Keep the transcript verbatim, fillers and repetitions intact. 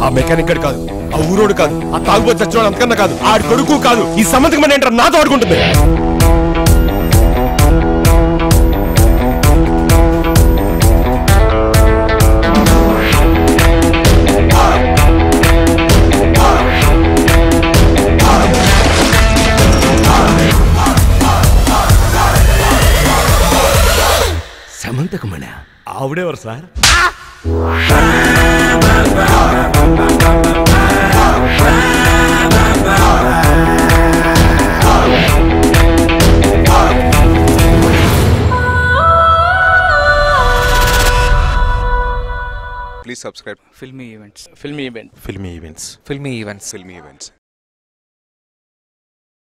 ఆ మెకానిక్ గడు కాదు, ఆ ఊరోడు కాదు, ఆ తాగుబోతు చచ్చినోడు అంతకన్నా కాదు, ఆడి కొడుకు కాదు, ఈ సమంతకమణి ఏంటారు నాతో ఆడుకుంటుంది. సమంతకమణి ఆవిడేవారు sir? Please subscribe FilmiEvents. FilmiEvents. FilmiEvents. FilmiEvents. FilmiEvents.